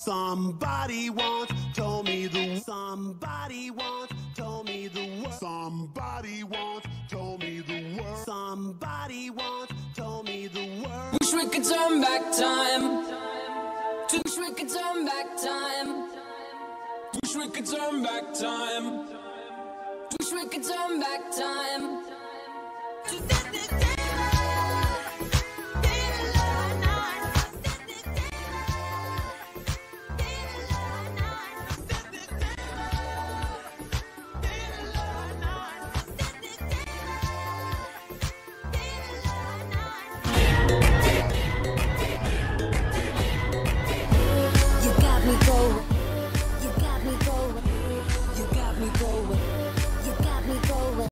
Somebody once told me the. Somebody once told me the word. Somebody once told me the word. Somebody once told me the word. Wish we could turn back time. Wish we could turn back time. Wish we could turn back time. Wish we could turn back time.